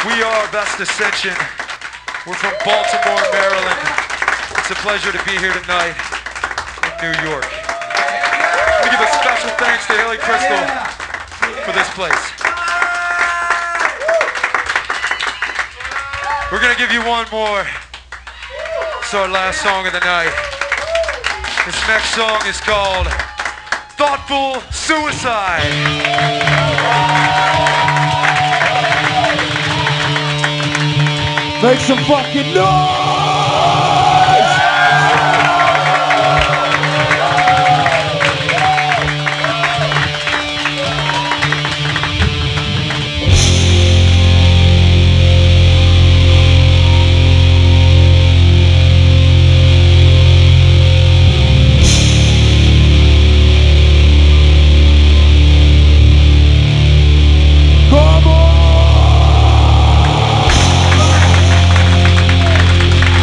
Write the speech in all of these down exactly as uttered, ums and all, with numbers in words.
We are Vestascension. We're from Baltimore, Maryland. It's a pleasure to be here tonight in New York. We give a special thanks to Haley Crystal for this place. We're gonna give you one more. It's our last song of the night. This next song is called Thoughtful Suicide. Make some fucking noise! Come on!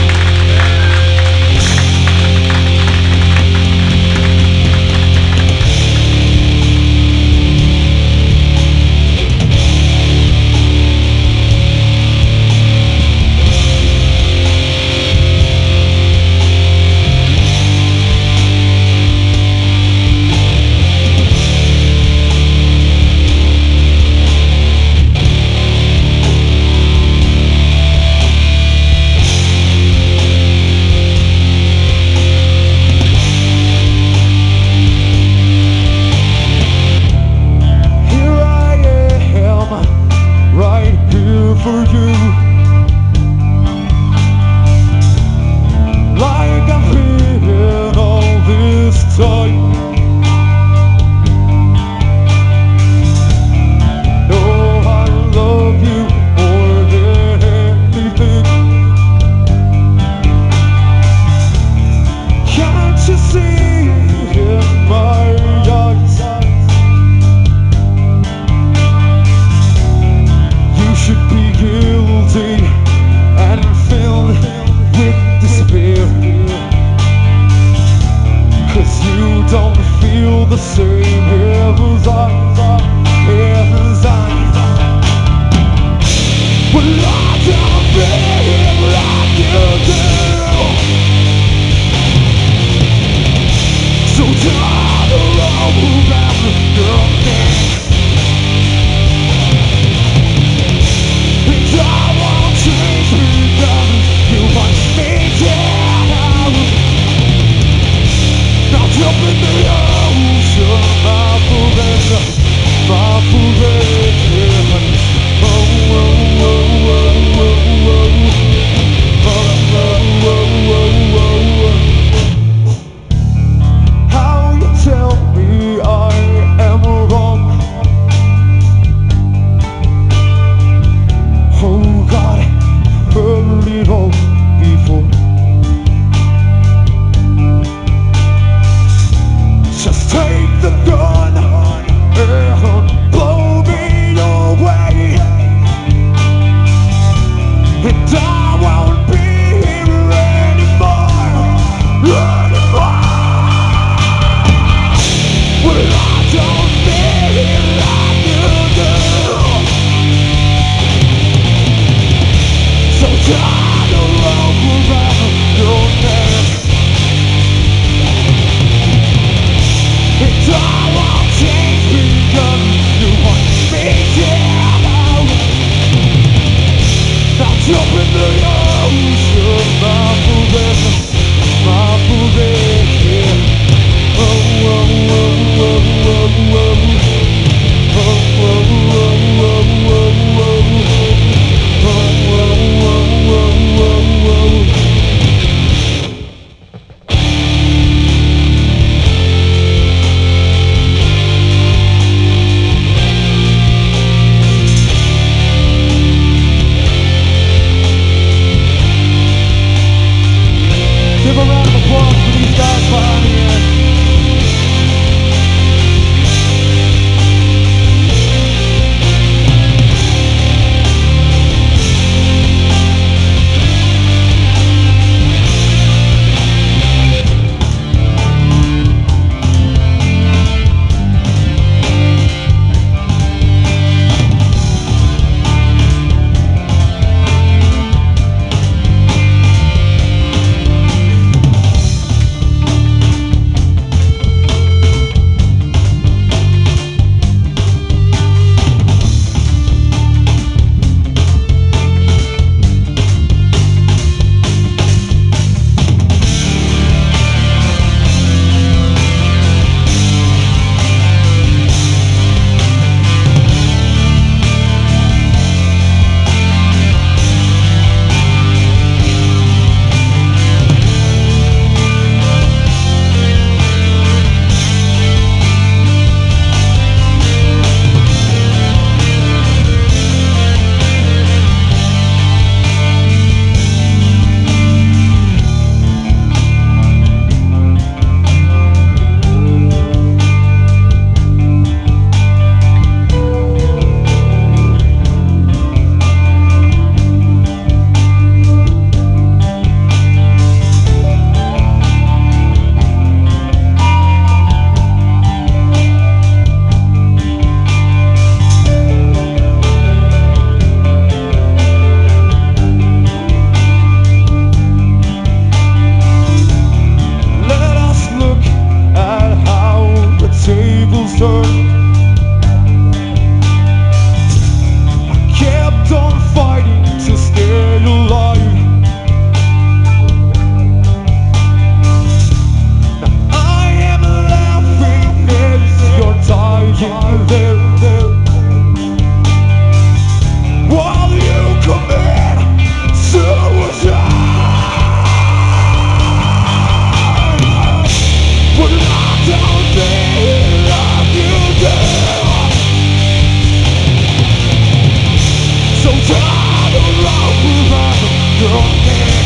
tired of loving your neck.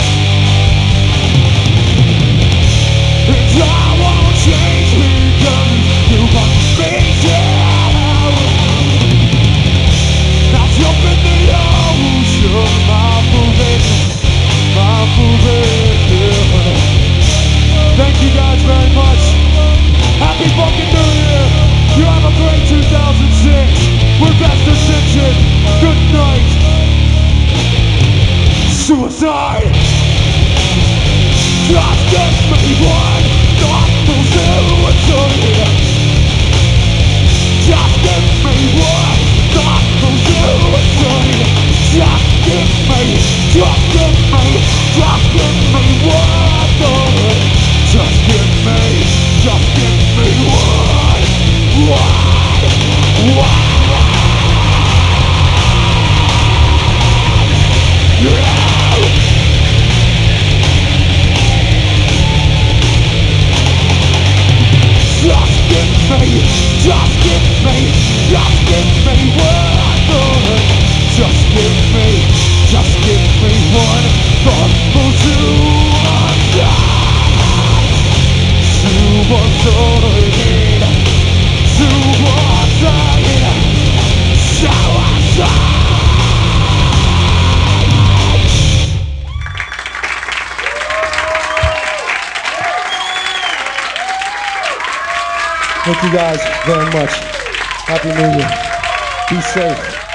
And I won't change because you want me down. Now jump in the ocean, my forbidden, my forbidden. Thank you guys very much. Happy fucking New Year. You have a great two thousand six. We're Vestascension. Good night. Suicide. Just give me one. Not to suicide. Just give me one. Not to suicide. Just give me. Just give me. Just give me one. Just give me. Just give me one. One. One. Yeah. Just give me, just give me, just give me one. Just give me, just give me one. Thoughtful suicide. Suicide. Suicide. Suicide. Thank you guys very much. Happy New Year. Be safe.